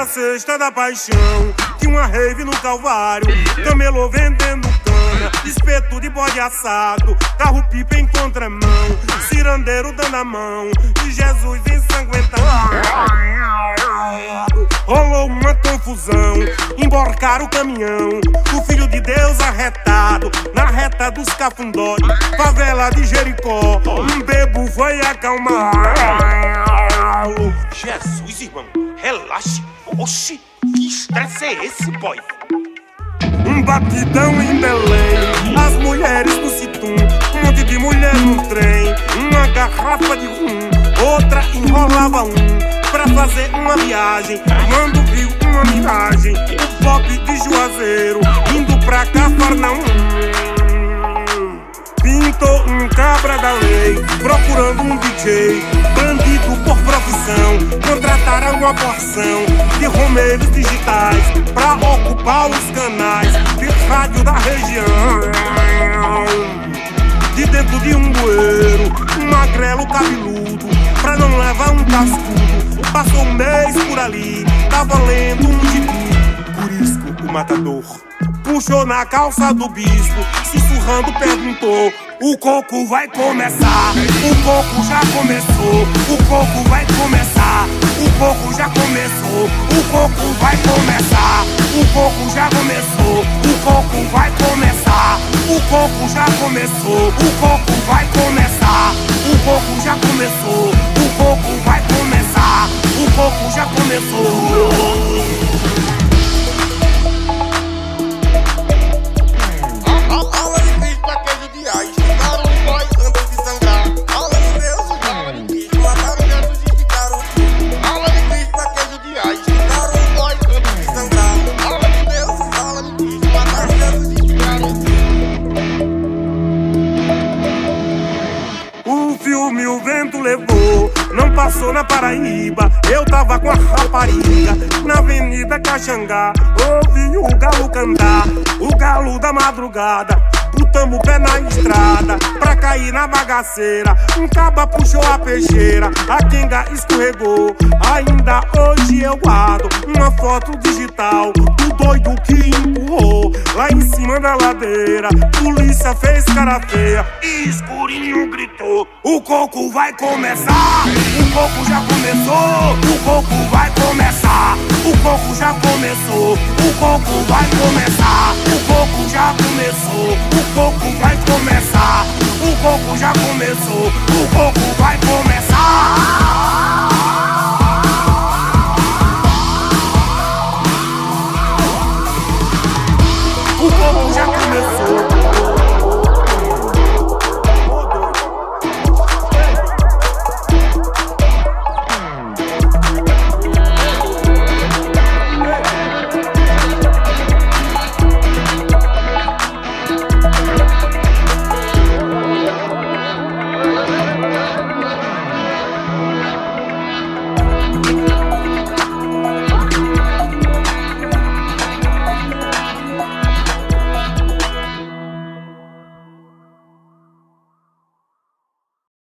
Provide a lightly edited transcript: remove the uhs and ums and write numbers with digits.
cesta da paixão, tinha uma rave no Calvário, camelô vendendo cana, espeto de bode assado, carro-pipa em contramão, cirandeiro dando a mão, e Jesus ensanguentado. Rolou uma confusão, emborcaram o caminhão, o filho de Deus arretado, na reta dos cafundós, favela de Jericó, um bebo foi acalmar. Jesus, irmão, relaxe. Oxi, que estresse é esse, boy? Um batidão em Belém, as mulheres no Citum, um monte de mulher no trem, uma garrafa de rum, outra enrolava pra fazer uma viagem. Quando viu uma miragem, o pop de Juazeiro, indo pra Cafarnaum. Pintou um cabra da lei, procurando um DJ, bandido por profissão, contrataram uma porção de romeiros digitais pra ocupar os canais de rádio da região. De dentro de um bueiro, um magrelo cabeludo, pra não levar um cascudo, passou um mês por ali, tava lendo um gibi. Curisco, o matador, puxou na calça do bispo, sussurrando perguntou: o coco vai começar, o coco já começou, o coco vai começar, o coco já começou, o coco vai começar, o coco já começou, o coco vai começar, o coco já começou, o coco vai começar, o coco já começou, o coco vai começar, o coco já começou. O vento levou, não passou na Paraíba. Eu tava com a rapariga na Avenida Caxangá. Ouvi o galo cantar, o galo da madrugada. Botamos o pé na estrada pra cair na bagaceira. Um caba puxou a peixeira, a quenga escorregou. Ainda hoje eu guardo uma foto digital do doido que empurrou lá em cima da ladeira. Polícia fez cara feia e escurinho gritou: o coco vai começar, o coco já começou, o coco vai começar, o coco já começou, o coco vai começar, o coco já começou, o coco vai começar, o coco já começou, o coco vai começar.